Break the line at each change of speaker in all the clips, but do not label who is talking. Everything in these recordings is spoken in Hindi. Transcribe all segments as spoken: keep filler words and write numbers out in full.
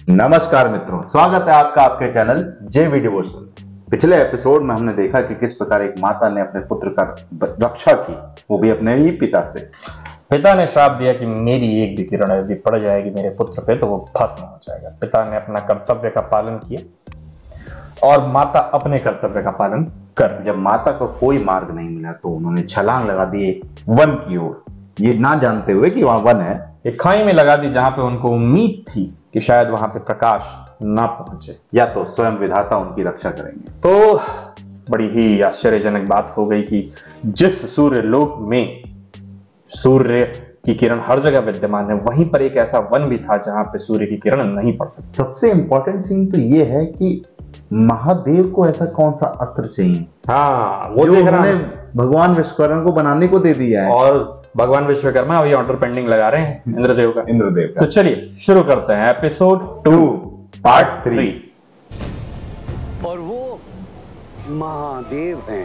नमस्कार मित्रों, स्वागत है आपका आपके चैनल जे वी डिवोशनल। पिछले एपिसोड में हमने देखा कि किस प्रकार एक माता ने अपने पुत्र का रक्षा की, वो भी अपने ही पिता से।
पिता ने श्राप दिया कि मेरी एक भी किरण यदि पड़ जाएगी मेरे पुत्र पे तो वो भस्म हो जाएगा। पिता ने अपना कर्तव्य का पालन किया और माता अपने कर्तव्य का पालन कर।
जब माता को कोई मार्ग नहीं मिला तो उन्होंने छलांग लगा दी एक वन की ओर, ये ना जानते हुए कि वहां वन है।
एक खाई में लगा दी जहां पे उनको उम्मीद थी कि शायद वहां पे प्रकाश ना पहुंचे
या तो स्वयं विधाता उनकी रक्षा करेंगे।
तो बड़ी ही आश्चर्यजनक बात हो गई कि जिस सूर्य लोक में सूर्य की किरण हर जगह विद्यमान है, वहीं पर एक ऐसा वन भी था जहां पे सूर्य की किरण नहीं पड़ सकती।
सबसे इंपॉर्टेंट सीन तो ये है कि महादेव को ऐसा कौन सा अस्त्र चाहिए,
हाँ वो
जो
देख रहा
उन्होंने भगवान विश्वकर्मा को बनाने को दे दिया है।
और भगवान विश्वकर्मा अभी ऑर्डर पेंडिंग लगा रहे हैं इंद्रदेव का
इंद्रदेव का
तो चलिए शुरू करते हैं एपिसोड टू पार्ट थ्री।
और वो महादेव हैं।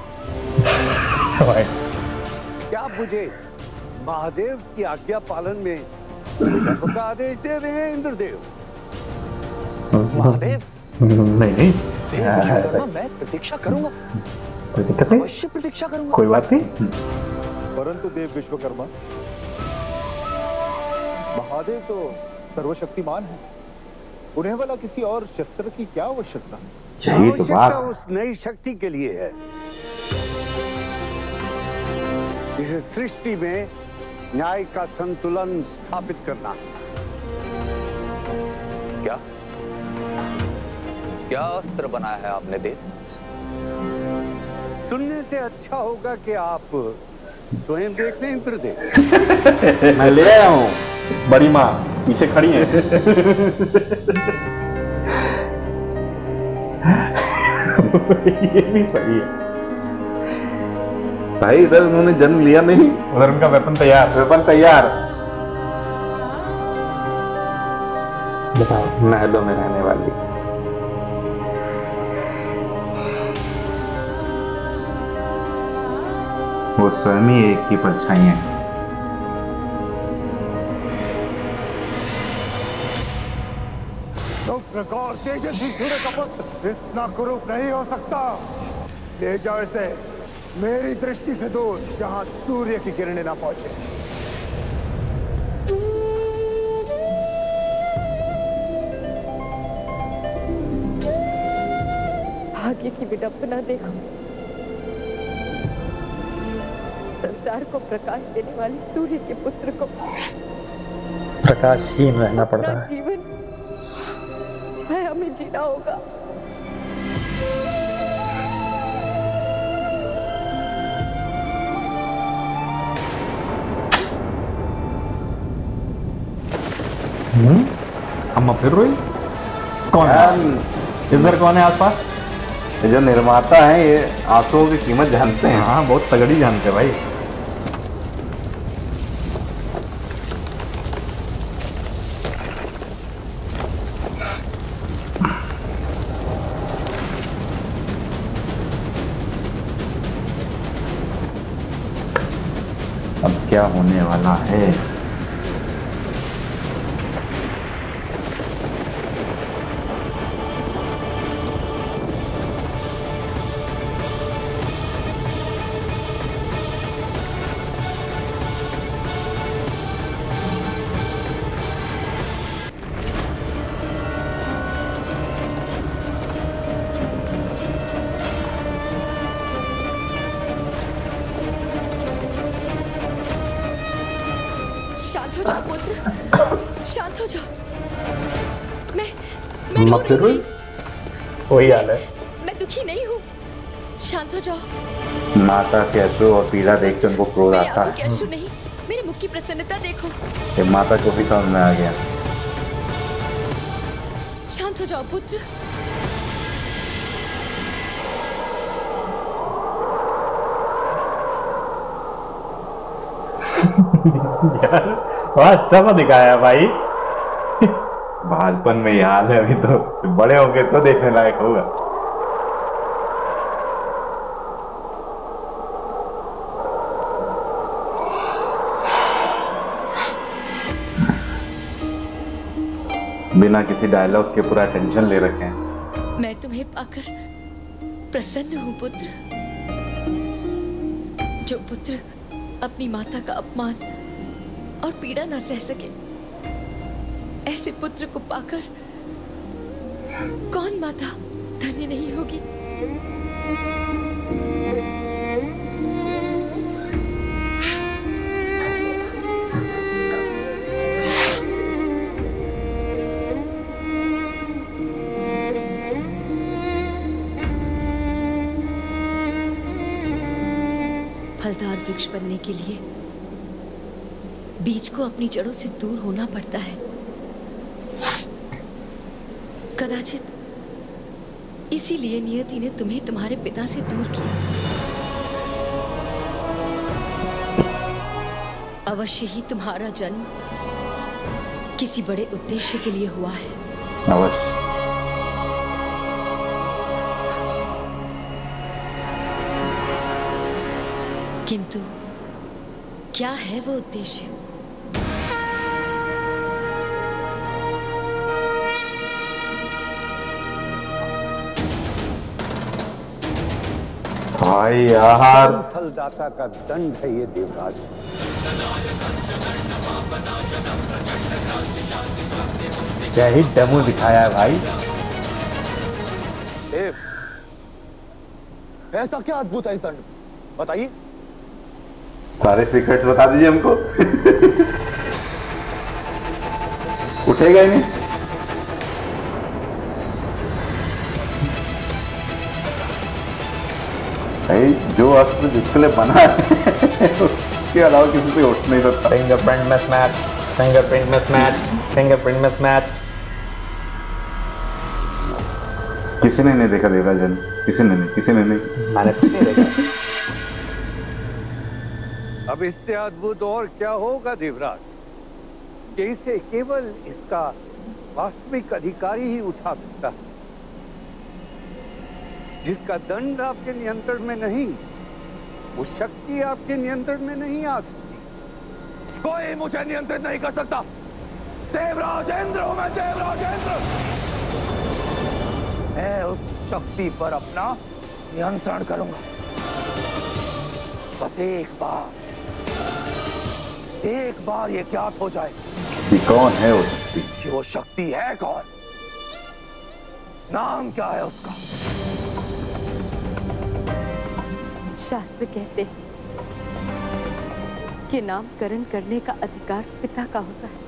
क्या मुझे महादेव की आज्ञा पालन में विकल्प का आदेश दे रहे हैं इंद्रदेव? महादेव
नहीं नहीं
देव विश्वकर्मा, मैं प्रतीक्षा करूंगा,
कोई दिक्कत नहीं,
अवश्य प्रतीक्षा करूंगा।
कोई बात नहीं।
परंतु देव विश्वकर्मा, महादेव तो सर्वशक्तिमान है, उन्हें वाला किसी और शस्त्र की क्या आवश्यकता?
यही तो बात
आवश्यकता उस नई शक्ति के लिए है जिसे सृष्टि में न्याय का संतुलन स्थापित करना।
क्या क्या अस्त्र बनाया है आपने देव?
सुनने से अच्छा होगा कि आप स्वयं देख लें इंद्रदेव।
मैं ले आया हूँ, बड़ी माँ पीछे खड़ी है। ये भी सही है
भाई, इधर उन्होंने जन्म लिया नहीं,
उधर उनका वेपन तैयार।
वेपन तैयार।
बताओ, महलों में रहने वाली
वो स्वयं ही एक की परछाई है।
प्रकार तेजस्वी सूर्य का पुत्र इतना कुरूप नहीं हो सकता। ले जाओ इसे मेरी दृष्टि से दूर, जहां सूर्य की किरणें ना पहुंचे।
भाग्य की विडंबना देखो, संसार को प्रकाश देने वाले सूर्य के पुत्र को
प्रकाशहीन रहना पड़ रहा है।
जीवन छाया में जीना होगा।
हम्म, अम्मा फिर रोई? कौन है? इधर कौन है आसपास?
ये जो निर्माता है ये आंसुओं की कीमत जानते हैं।
हाँ बहुत तगड़ी जानते हैं भाई।
अब क्या होने वाला है?
शांत हो जाओ पुत्र, शांत हो जाओ। मैं मैं रो
फिर
रही
रोई? वही हाल है।
मैं दुखी नहीं हूँ, शांत हो जाओ।
माता के अश्रु और पीड़ा देख के उनको क्रोध
मेरी
आता
आंखों के
है।
अश्रु नहीं, मेरे मुख की प्रसन्नता देखो।
ये माता को भी समझ में आ गया।
शांत हो जाओ पुत्र।
यार बड़ा अच्छा सा दिखाया भाई।
बालपन में ये हाल है, अभी तो बड़े होंगे तो देखने लायक होगा। बिना किसी डायलॉग के पूरा टेंशन ले रखे हैं।
मैं तुम्हें पाकर प्रसन्न हूं पुत्र। जो पुत्र अपनी माता का अपमान और पीड़ा न सह सके, ऐसे पुत्र को पाकर कौन माता धन्य नहीं होगी। फलदार वृक्ष बनने के लिए बीज को अपनी जड़ों से दूर होना पड़ता है। कदाचित इसीलिए नियति ने तुम्हें तुम्हारे पिता से दूर किया। अवश्य ही तुम्हारा जन्म किसी बड़े उद्देश्य के लिए हुआ है।
अवश्य।
किंतु क्या है वो उद्देश्य?
भाई यार,
फलदाता का दंड है ये देवराज।
क्या ही डेमो दिखाया है भाई।
देव, ऐसा क्या अद्भुत है इस दंड में? बताइए।
सारे सीक्रेट्स बता दीजिए हमको। उठेगा ही नहीं। भाई जो अस्त्र जिसके लिए बना है उसके अलावा किसी से उठ नहीं सकता।
Fingerprint mismatch, fingerprint mismatch, fingerprint mismatch.
किसी ने नहीं देखा देवराजन, किसी ने नहीं, किसी ने नहीं।
मैंने कुछ नहीं देखा।
अब इससे अद्भुत और क्या होगा देवराज, कि इसे केवल इसका वास्तविक अधिकारी ही उठा सकता है, जिसका दंड आपके नियंत्रण में नहीं, वो शक्ति आपके नियंत्रण में नहीं आ सकती। कोई मुझे नियंत्रित नहीं कर सकता। देवराजेंद्र हूं मैं, देवराजेंद्र। मैं उस शक्ति पर अपना नियंत्रण करूंगा। बस एक बार एक बार ये ज्ञात हो जाए
कि कौन है वो शक्ति,
कि वो शक्ति है कौन, नाम क्या है उसका।
शास्त्र कहते हैं कि नामकरण करने का अधिकार पिता का होता है,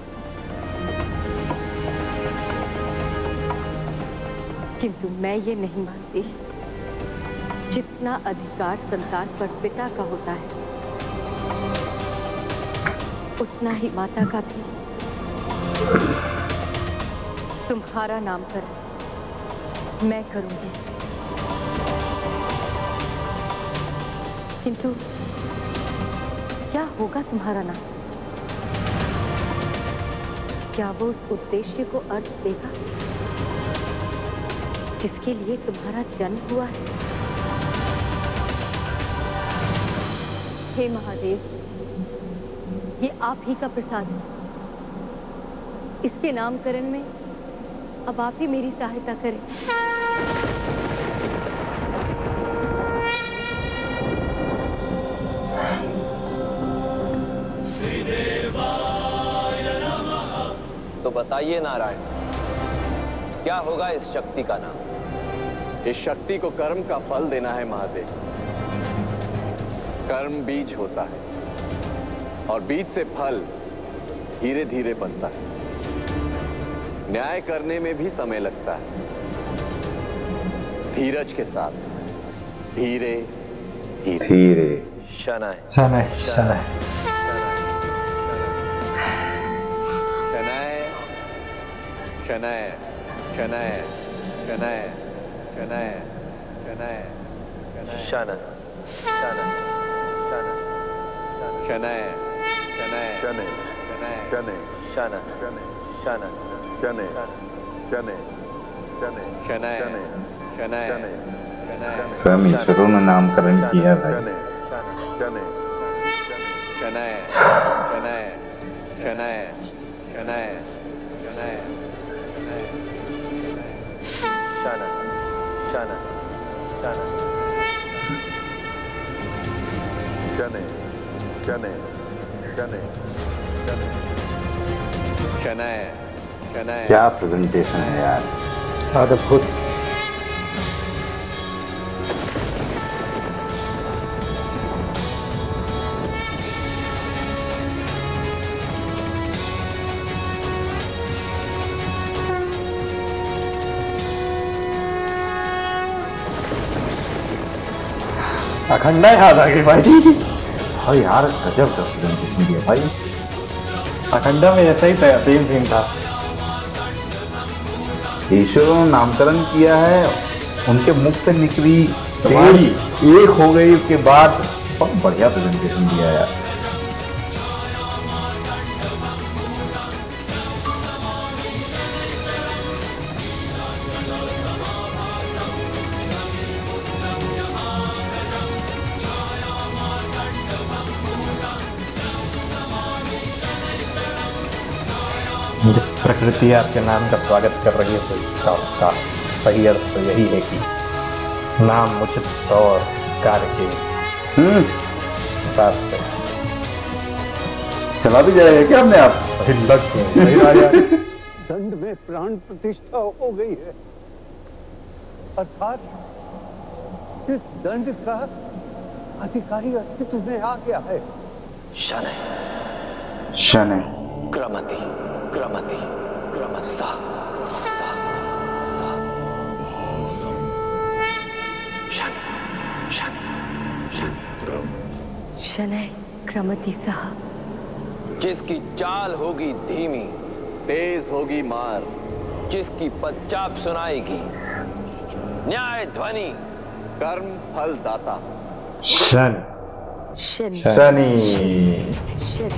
किंतु मैं ये नहीं मानती। जितना अधिकार संतान पर पिता का होता है, उतना ही माता का भी। तुम्हारा नामकरण मैं करूंगी, किंतु क्या होगा तुम्हारा नाम? क्या वो उस उद्देश्य को अर्थ देगा जिसके लिए तुम्हारा जन्म हुआ है? हे महादेव, ये आप ही का प्रसाद है। इसके नामकरण में अब आप ही मेरी सहायता करें।
तो बताइए नारायण, क्या होगा इस शक्ति का नाम?
इस शक्ति को कर्म का फल देना है महादेव। कर्म बीज होता है और बीज से फल धीरे धीरे बनता है। न्याय करने में भी समय लगता है। धीरज के साथ, धीरे धीरे
धीरे।
शनय
शनय शनय
शनय शनय शनय शनय शनय शनय
शन शन शन
शनय शनय
शनय
शनय
शनय
शन शन
शनय शनय शनय
शनय शनय शनय
स्वयं ईश्वरों ने नामकरण किया भाई।
शनय शनय
शनय शनय शनय शनय शनय
शाना शाना शाना
शनै शनै शनै
शनै शनै
क्या प्रेजेंटेशन है यार,
अद्भुत। अखंडा याद आ गई भाई।
हाँ यार गजब का प्रेजेंटेशन दिया भाई।
अखंडा में ऐसा ही था, सेम सीन था।
ईश्वरों ने नामकरण किया है, उनके मुख से निकली
तुम्हारी
एक हो गई, उसके बाद बहुत बढ़िया प्रेजेंटेशन दिया यार।
जब प्रकृति आपके नाम का स्वागत कर रही है तो इसका उसका सही अर्थ तो यही है कि नाम उचित और कार्य के हिसाब से
चला भी जाएगा क्या हमने आप?
दंड में प्राण प्रतिष्ठा हो गई है, अर्थात इस दंड का अधिकारी अस्तित्व में आ गया है।
शनै
शनै
क्रमति क्रमति क्रमसा सा सा शनै शनै शनै
शनै क्रमति सह।
जिसकी चाल होगी धीमी,
तेज होगी मार,
जिसकी पदचाप सुनाएगी न्याय ध्वनि,
कर्म फल दाता।
शन
शन
शनि।
शन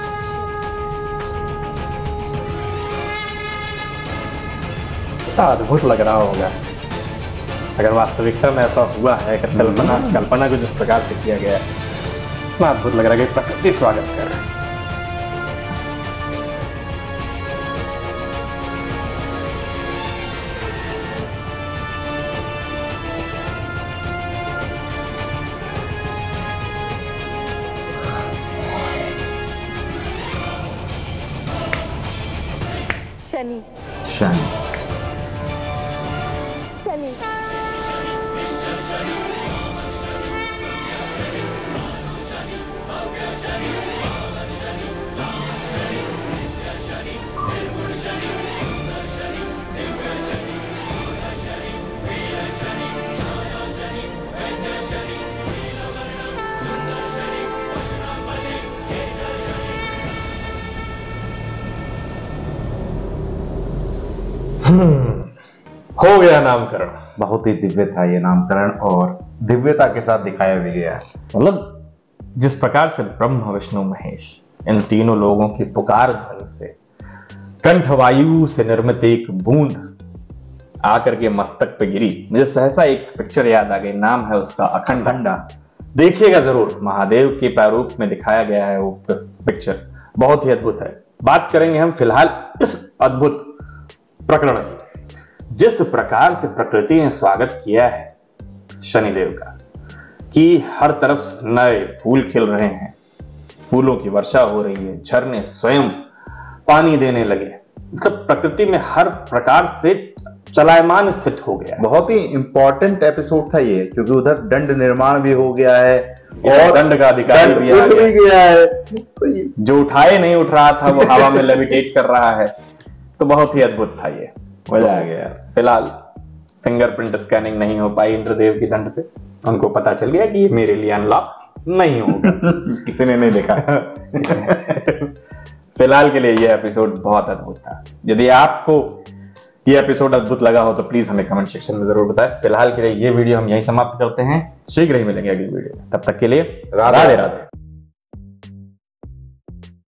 अद्भुत लग रहा होगा अगर वास्तविकता में ऐसा हुआ है कि कल्पना कल्पना को जिस प्रकार से किया गया है, इतना अद्भुत लग रहा है कि प्रकृति स्वागत कर रही है।
शनि
शनि
शनि
हो गया नामकरण।
बहुत ही दिव्य था ये नामकरण और दिव्यता के साथ दिखाया भी गया है।
मतलब जिस प्रकार से ब्रह्म विष्णु महेश इन तीनों लोगों की पुकार ध्वनि से कंठवायु से निर्मित एक बूंद आकर के मस्तक पे गिरी, मुझे सहसा एक पिक्चर याद आ गई, नाम है उसका अखंडा। देखिएगा जरूर, महादेव के प्रारूप में दिखाया गया है वो पिक्चर, बहुत ही अद्भुत है। बात करेंगे हम फिलहाल इस अद्भुत प्रकरण की। जिस प्रकार से प्रकृति ने स्वागत किया है शनिदेव का कि हर तरफ नए फूल खिल रहे हैं, फूलों की वर्षा हो रही है, झरने स्वयं पानी देने लगे, मतलब प्रकृति में हर प्रकार से चलायमान स्थित हो गया।
बहुत ही इंपॉर्टेंट एपिसोड था ये, क्योंकि उधर दंड निर्माण भी हो गया है
और दंड का अधिकारी भी आ गया,
गया है।
जो उठाए नहीं उठ रहा था वो हवा में लेविटेट कर रहा है। तो बहुत ही अद्भुत था ये, मजा आ गया। फिलहाल फिंगरप्रिंट स्कैनिंग नहीं हो पाई इंद्रदेव की दंड पे, उनको पता चल गया कि ये मेरे लिए अनलॉक नहीं होगा। किसी ने नहीं देखा। फिलहाल के लिए ये एपिसोड बहुत अद्भुत था। यदि आपको ये एपिसोड अद्भुत लगा हो तो प्लीज हमें कमेंट सेक्शन में जरूर बताएं। फिलहाल के लिए ये वीडियो हम यहीं समाप्त करते हैं, शीघ्र ही मिलेंगे अगली वीडियो में। तब तक के लिए राधे राधे।